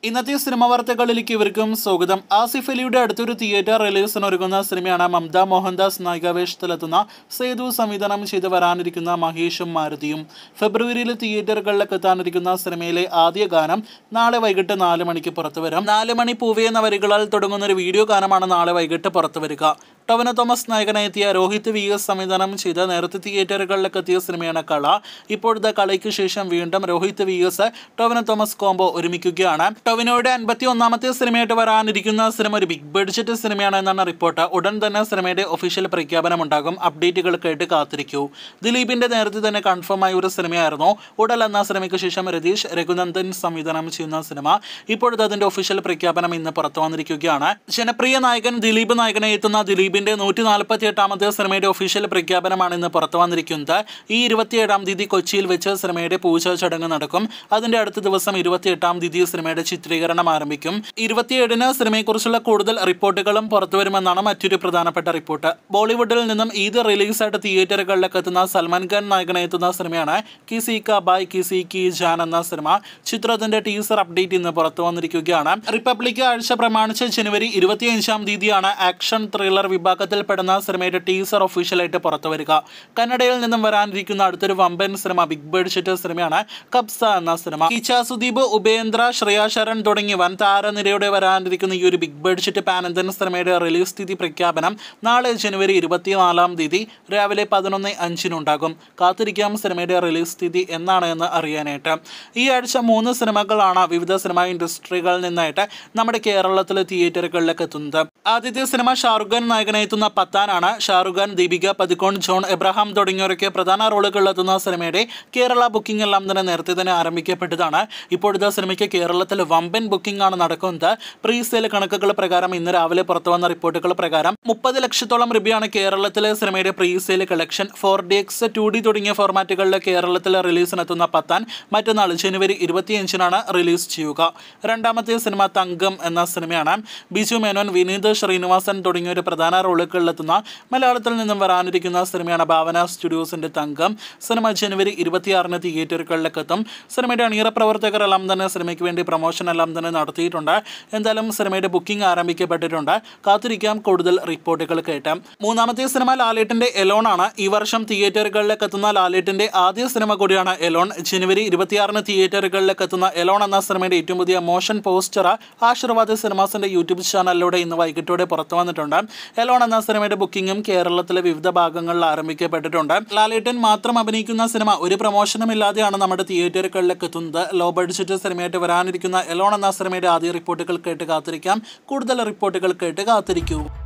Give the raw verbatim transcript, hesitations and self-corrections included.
ഇന്നത്തെ സിനിമ വാർത്തകളിലേക്ക് ഇവർക്കും സ്വാഗതം. ആസിഫ് അലിയുടെ അടുത്തൊരു തിയേറ്റർ റിലീസിന് ഒരുങ്ങുന്ന സിനിമയാണ് മമത മോഹൻദാസ് നായികാവേഷത്തിലെത്തുന്ന സേതു സംവിധാനം ചെയ്ത് വരാനിരിക്കുന്ന മഹേഷും മാരുതിയും. ഫെബ്രുവരിയിൽ തിയേറ്ററുകളിലേക്ക് എത്താനിരിക്കുന്ന സിനിമയിലെ ആദ്യ ഗാനം നാളെ വൈകിട്ട് നാല് മണിക്ക് പുറത്തുവരും. നാല് മണി പൂവേ എന്ന വരികളാൽ തുടങ്ങുന്ന ഒരു വീഡിയോ ഗാനമാണ് നാളെ വൈകിട്ട് പുറത്തുവരിക. ടൊവിനോ തോമസ് നായകനെത്തിയ രോഹിത് വി എസ് സംവിധാനം ചെയ്ത് നേരത്തെ തിയേറ്ററുകളിലേക്ക് എത്തിയ സിനിമയാണ് കള. ഇപ്പോഴത്തെ കളയ്ക്ക് ശേഷം വീണ്ടും Rohit V S Tovino Thomas combo ഒരുമിക്കുകയാണ്. ടൊവിനോയുടെ അൻപത്തി ഒന്നാമത്തെ സിനിമയായിട്ട് വരാനിരിക്കുന്ന സിനിമ ഒരു ബിഗ് ബഡ്ജറ്റ് സിനിമയാണ് എന്നാണ് റിപ്പോർട്ട്. ഉടൻ തന്നെ സിനിമയുടെ ഒഫീഷ്യൽ പ്രഖ്യാപനം ഉണ്ടാകും. അപ്ഡേറ്റുകൾ കേട്ട് കാത്തിരിക്കൂ. ദിലീപിന്റെ നേരത്തെ തന്നെ കൺഫേം ആയ ഒരു സിനിമയായിരുന്നു ഉടൽ എന്ന സിനിമയ്ക്ക് ശേഷം രതീഷ് രഘുനന്ദൻ സംവിധാനം ചെയ്യുന്ന സിനിമ. ഇപ്പോഴത്തെ അതിന്റെ ഒഫീഷ്യൽ പ്രഖ്യാപനം ഇന്ന് പുറത്തു വന്നിരിക്കുകയാണ്. ജനപ്രിയ നായകൻ ദിലീപ് നായകനെ എത്തുന്ന ദിലീപിന്റെ നൂറ്റി നാൽപ്പത്തി എട്ടാമത്തെ സിനിമയുടെ ഒഫീഷ്യൽ പ്രഖ്യാപനമാണ് ഇന്ന് പുറത്തു വന്നിരിക്കുന്നത്. ഈ ഇരുപത്തിയേഴാം തീയതി കൊച്ചിയിൽ വെച്ച് സിനിമയുടെ പൂജ ചടങ്ങ് നടക്കും. അതിന്റെ അടുത്ത ദിവസം ഇരുപത്തിയെട്ടാം തീയതി സിനിമയുടെ ചിത്രീകരണം ആരംഭിക്കും. ഇരുപത്തിയേഴിന് സിനിമയെക്കുറിച്ചുള്ള കൂടുതൽ റിപ്പോർട്ടുകളും പുറത്തുവരുമെന്നാണ് മറ്റൊരു പ്രധാനപ്പെട്ട റിപ്പോർട്ട്. ബോളിവുഡിൽ നിന്നും ഈദ് റിലീസായിട്ട് തിയേറ്ററുകളിലേക്ക് എത്തുന്ന സൽമാൻ ഖാൻ നായകനെ എത്തുന്ന സിനിമയാണ് കിസി കാ ബായ് കിസി കി ജാൻ എന്ന സിനിമ. ചിത്രത്തിന്റെ ടീസർ അപ്ഡേറ്റ് ഇന്ന് പുറത്തു വന്നിരിക്കുകയാണ്. റിപ്പബ്ലിക് ആഴ്ച പ്രമാണിച്ച് ജനുവരി ഇരുപത്തിയഞ്ചാം തീയതിയാണ് ആക്ഷൻ ത്രില്ലർ വിഭാഗത്തിൽപ്പെടുന്ന സിനിമയുടെ ടീസർ ഒഫീഷ്യലായിട്ട് പുറത്തുവരിക. കന്നഡയിൽ നിന്നും വരാനിരിക്കുന്ന അടുത്തൊരു വമ്പൻ സിനിമ ബിഗ് ബഡ്ജറ്റ് സിനിമയാണ് കബ്സ എന്ന സിനിമ. കിച്ച സുദീപ്, ഉപേന്ദ്ര, ശ്രേയ ശരൺ തുടങ്ങി വൻ താരനിരയോടെ വരാനിരിക്കുന്ന ഈ ഒരു ബിഗ് ബഡ്ജറ്റ് പാൻ ഇന്ത്യൻ സിനിമയുടെ റിലീസ് തീയതി പ്രഖ്യാപനം നാളെ ജനുവരി ഇരുപത്തിനാലാം തീയതി രാവിലെ പതിനൊന്ന് അഞ്ചിനുണ്ടാകും. കാത്തിരിക്കാം സിനിമയുടെ റിലീസ് തീയതി എന്നാണ് എന്ന് അറിയാനായിട്ട്. ഈ ആഴ്ച മൂന്ന് സിനിമകളാണ് വിവിധ സിനിമാ ഇൻഡസ്ട്രികളിൽ നിന്നായിട്ട് നമ്മുടെ കേരളത്തിലെ തിയേറ്ററുകളിലേക്ക് എത്തുന്നത്. ആദ്യത്തെ സിനിമ ഷാറുഖ് ഖാൻ നായകനെ എത്തുന്ന പത്താനാണ്. ഷാറുഖ് ഖാൻ, ദീപിക പദുക്കോൺ, ജോൺ എബ്രഹാം തുടങ്ങിയവരൊക്കെ പ്രധാന റോളുകളിലെത്തുന്ന സിനിമയുടെ കേരള ബുക്കിംഗ് എല്ലാം തന്നെ നേരത്തെ തന്നെ ആരംഭിക്കപ്പെട്ടതാണ്. ഇപ്പോഴത്തെ സിനിമയ്ക്ക് കേരളത്തിൽ വമ്പൻ ബുക്കിംഗ് ആണ് നടക്കുന്നത്. പ്രീ സെയിൽ കണക്കുകൾ പ്രകാരം ഇന്ന് രാവിലെ പുറത്തു വന്ന റിപ്പോർട്ടുകൾ പ്രകാരം മുപ്പത് ലക്ഷത്തോളം രൂപയാണ് കേരളത്തിലെ സിനിമയുടെ pre sale collection. Four D X, two D തുടങ്ങിയ ഫോർമാറ്റുകളിൽ കേരളത്തിൽ റിലീസിനെത്തുന്ന പത്താൻ മറ്റന്നാൾ ജനുവരി ഇരുപത്തിയഞ്ചിനാണ് റിലീസ് ചെയ്യുക. രണ്ടാമത്തെ സിനിമ തങ്കം എന്ന സിനിമയാണ്. ബിജു മേനോൻ, വിനീത് ശ്രീനിവാസൻ തുടങ്ങിയ ഒരു പ്രധാന റോളുകളിലെത്തുന്ന മലയാളത്തിൽ നിന്നും വരാനിരിക്കുന്ന സിനിമയാണ് ഭാവന സ്റ്റുഡിയോസിന്റെ തങ്കം. സിനിമ ജനുവരി ഇരുപത്തിയാറിന് തിയേറ്ററുകളിലേക്ക് എത്തും. സിനിമയുടെ അണിയറ പ്രവർത്തകർ എല്ലാം തന്നെ സിനിമയ്ക്ക് വേണ്ടി പ്രൊമോഷൻ എല്ലാം തന്നെ നടത്തിയിട്ടുണ്ട്. എന്തായാലും സിനിമയുടെ ബുക്കിംഗ് ആരംഭിക്കപ്പെട്ടിട്ടുണ്ട്. കാത്തിരിക്കാം കൂടുതൽ റിപ്പോർട്ടുകൾ കേട്ട്. മൂന്നാമത്തെ സിനിമ ലാലേട്ടന്റെ എലോൺ ആണ്. ഈ വർഷം തിയേറ്ററുകളിലേക്ക് എത്തുന്ന ലാലേട്ടന്റെ ആദ്യ സിനിമ കൂടിയാണ് എലോൺ. ജനുവരി ഇരുപത്തിയാറിന് തിയേറ്ററുകളിലേക്ക് എത്തുന്ന എലോൺ എന്ന സിനിമയുടെ ഏറ്റവും പുതിയ മോഷൻ പോസ്റ്റർ ആശീർവാദ് സിനിമാസിന്റെ യൂട്യൂബ് ചാനലിലൂടെ ഇന്ന് വൈകിട്ടോടെ പുറത്തു വന്നിട്ടുണ്ട്. എലോൺ എന്ന സിനിമയുടെ ബുക്കിംഗും കേരളത്തിലെ വിവിധ ഭാഗങ്ങളിൽ ആരംഭിക്കപ്പെട്ടിട്ടുണ്ട്. ലാലേട്ടൻ മാത്രം അഭിനയിക്കുന്ന സിനിമ ഒരു പ്രൊമോഷനും ഇല്ലാതെയാണ് നമ്മുടെ തിയേറ്ററുകളിലേക്ക് എത്തുന്നത്. ലോ ബഡ്ജറ്റ് സിനിമയായിട്ട് വരാനിരിക്കുന്ന എലോൺ എന്ന സിനിമയുടെ ആദ്യ റിപ്പോർട്ടുകൾ കേട്ട് കാത്തിരിക്കാം. കൂടുതൽ റിപ്പോർട്ടുകൾ കേട്ട് കാത്തിരിക്കൂ.